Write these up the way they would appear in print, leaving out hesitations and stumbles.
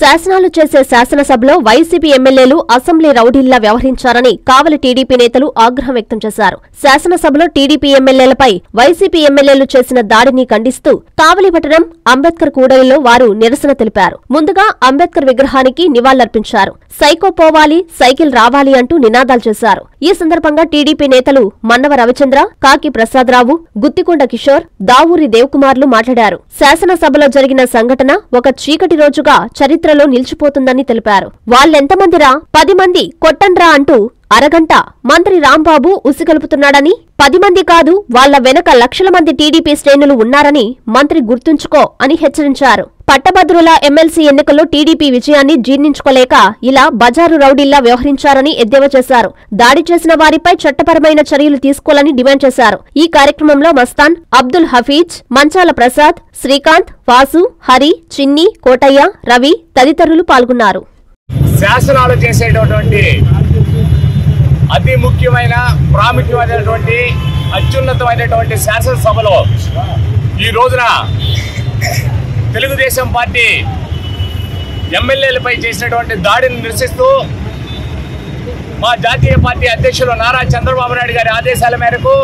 శాసనాలు చేసే శాసనసభలో వైసీపీ ఎమ్మెల్యేలు అసెంబ్లీ రౌడీల్లా వ్యవహరించారని కావలి టీడీపీ నేతలు ఆగ్రహం వ్యక్తం చేశారు. శాసనసభలో టీడీపీ ఎమ్మెల్యేలపై వైసీపీ ఎమ్మెల్యేలు చేసిన దాడిని ఖండిస్తూ కావలి పట్టణం అంబేద్కర్ కూడలిలో వారు నిరసన తెలిపారు. ముందుగా అంబేద్కర్ విగ్రహానికి నివాళులర్పించారు. సైకో పోవాలి, సైకిల్ రావాలి అంటూ నినాదాలు చేశారు. ఈ సందర్భంగా టీడీపీ నేతలు మన్నవ రవిచంద్ర, కాకి ప్రసాదరావు, గుత్తికొండ కిషోర్, దావూరి దేవకుమార్లు మాట్లాడారు. శాసనసభలో జరిగిన సంఘటన ఒక చీకటి రోజుగా చరిత్రలో నిలిచిపోతుందని తెలిపారు. వాళ్ళెంతమందిరా? 10 మంది కొట్టండ్రా అంటూ అరగంట మంత్రి రాంబాబు ఉసిగలుపుతున్నాడని, 10 మంది కాదు వాళ్ల వెనక లక్షల మంది టీడీపీ శ్రేణులు ఉన్నారని మంత్రి గుర్తుంచుకో అని హెచ్చరించారు. పట్టభద్రుల ఎమ్మెల్సీ ఎన్నికల్లో టీడీపీ విజయాన్ని జీర్ణించుకోలేక ఇలా బజారు రౌడీల్లా వ్యవహరించారని ఎద్దేవా చేశారు. దాడి చేసిన వారిపై చట్టపరమైన చర్యలు తీసుకోవాలని డిమాండ్ చేశారు. ఈ కార్యక్రమంలో మస్తాన్, అబ్దుల్ హఫీజ్, మంచాల ప్రసాద్, శ్రీకాంత్, వాసు, హరి, చిన్ని, కోటయ్య, రవి తదితరులు పాల్గొన్నారు. శాసనాలు చేసేటటువంటి అతి ముఖ్యమైన ప్రాముఖ్యమైనటువంటి అత్యున్నతమైనటువంటి శాసనసభలో ఈ రోజున తెలుగుదేశం పార్టీ ఎమ్మెల్యేలపై చేసినటువంటి దాడిని నిరసిస్తూ మా జాతీయ పార్టీ అధ్యక్షులు నారా చంద్రబాబు నాయుడు గారి ఆదేశాల మేరకు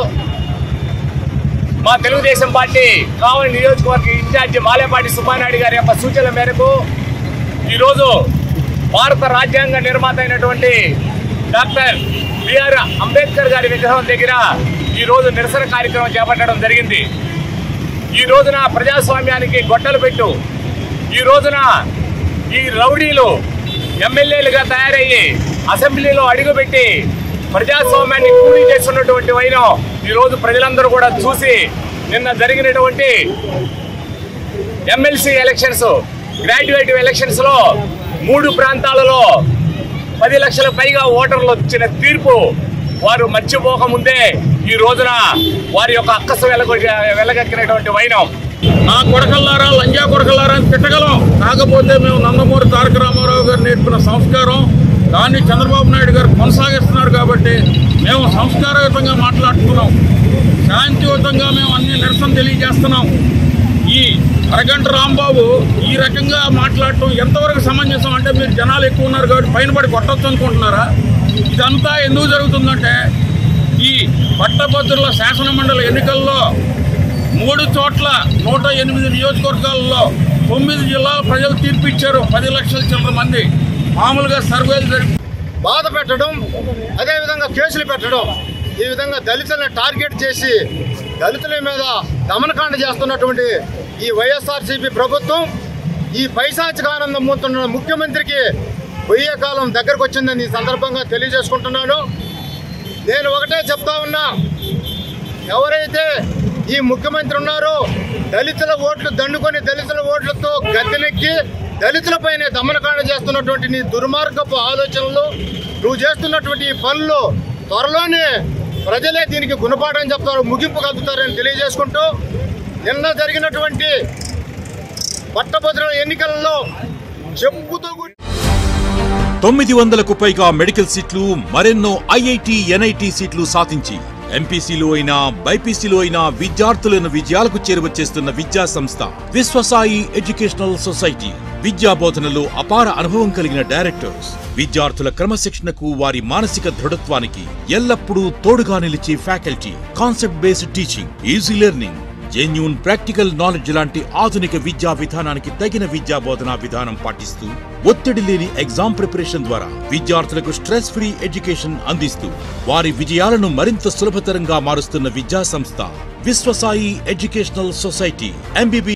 మా తెలుగుదేశం పార్టీ కావలి నియోజకవర్గ ఇన్ఛార్జి మాలేపాటి సుబ్బానాయుడు గారి యొక్క సూచనల మేరకు ఈరోజు భారత రాజ్యాంగ నిర్మాత అయినటువంటి డాక్టర్ బిఆర్ అంబేద్కర్ గారి విగ్రహం దగ్గర ఈరోజు నిరసన కార్యక్రమం చేపట్టడం జరిగింది. ఈ రోజున ప్రజాస్వామ్యానికి గొడ్డలు పెట్టు, ఈ రోజున ఈ రౌడీలు ఎమ్మెల్యేలుగా తయారయ్యి అసెంబ్లీలో అడుగుపెట్టి ప్రజాస్వామ్యాన్ని కూలీ చేస్తున్నటువంటి వైనం ఈరోజు ప్రజలందరూ కూడా చూసి నిన్న జరిగినటువంటి ఎమ్మెల్సీ ఎలక్షన్స్, గ్రాడ్యుయేట్ ఎలక్షన్స్లో 3 ప్రాంతాలలో 10 లక్షల పైగా ఓటర్లు వచ్చిన తీర్పు వారు మర్చిపోకముందే ఈ రోజున వారి యొక్క అక్కసు వెలగక్కినటువంటి వైనం. నా కొడకల్లారా, లంజా కొడకల్లారా అని తిట్టగలం. కాకపోతే మేము నందమూరి తారక రామారావు గారు నేర్పిన సంస్కారం దాన్ని చంద్రబాబు నాయుడు గారు కొనసాగిస్తున్నారు కాబట్టి మేము సంస్కారయుతంగా మాట్లాడుతున్నాం. శాంతియుతంగా మేము అన్ని నిరసన తెలియజేస్తున్నాం. ఈ అరగంట రాంబాబు ఈ రకంగా మాట్లాడటం ఎంతవరకు సమంజసం అంటే, మీరు జనాలు ఎక్కువ ఉన్నారు కాబట్టి పైన పడి కొట్టొచ్చు అనుకుంటున్నారా? ఇదంతా ఎందుకు జరుగుతుందంటే, ఈ పట్టభద్రుల శాసనమండలి ఎన్నికల్లో 3 చోట్ల 108 నియోజకవర్గాల్లో 9 జిల్లాల ప్రజలు తీర్పిచ్చారు. 10 లక్షల చిల్లర మంది మామూలుగా సర్వేలు జరిపి బాధ పెట్టడం, అదేవిధంగా కేసులు పెట్టడం, ఈ విధంగా దళితులను టార్గెట్ చేసి దళితుల మీద దమనకాండ చేస్తున్నటువంటి ఈ వైఎస్ఆర్సీపీ ప్రభుత్వం, ఈ పైశాచిక ఆనందం పొందుతున్న ముఖ్యమంత్రికి పోయే కాలం దగ్గరకు వచ్చిందని ఈ సందర్భంగా తెలియజేసుకుంటున్నాను. నేను ఒకటే చెప్తా ఉన్నా, ఎవరైతే ఈ ముఖ్యమంత్రి ఉన్నారో దళితుల ఓట్లు దండుకొని దళితుల ఓట్లతో గద్దెనెక్కి దళితులపైనే దమనకాండ చేస్తున్నటువంటి నీ దుర్మార్గపు ఆలోచనలు, నువ్వు చేస్తున్నటువంటి ఈ పనులు త్వరలోనే ప్రజలే దీనికి గుణపాఠం చెప్తారు, ముగింపు కలుపుతారని తెలియజేసుకుంటూ, నిన్న జరిగినటువంటి పట్టభద్రుల ఎన్నికలలో చెప్పుతో 900కు పైగా మెడికల్ సీట్లు, మరెన్నో ఐఐటి, ఎన్ఐటి సీట్లు సాధించి ఎంపీసీలో అయినా బైపీసీలో అయినా విద్యార్థులను విజయాలకు చేరువచేస్తున్న విద్యా సంస్థ విశ్వసాయి ఎడ్యుకేషనల్ సొసైటీ. విద్యా బోధనలో అపార అనుభవం కలిగిన డైరెక్టర్స్ విద్యార్థుల క్రమశిక్షణకు, వారి మానసిక దృఢత్వానికి ఎల్లప్పుడూ తోడుగా నిలిచే faculty, concept based teaching, easy learning, genuine practical knowledge లాంటి ఆధునిక విద్యా విధానానికి తగిన విద్యా బోధనా విధానం పాటిస్తూ, ఒత్తిడి లేని ఎగ్జామ్ ప్రిపరేషన్ ద్వారా విద్యార్థులకు స్ట్రెస్ ఫ్రీ ఎడ్యుకేషన్ అందిస్తూ వారి విజయాలను మరింత సులభతరంగా మారుస్తున్న విద్యా సంస్థ విశ్వసాయి ఎడ్యుకేషనల్ సొసైటీ. ఎంబీబీ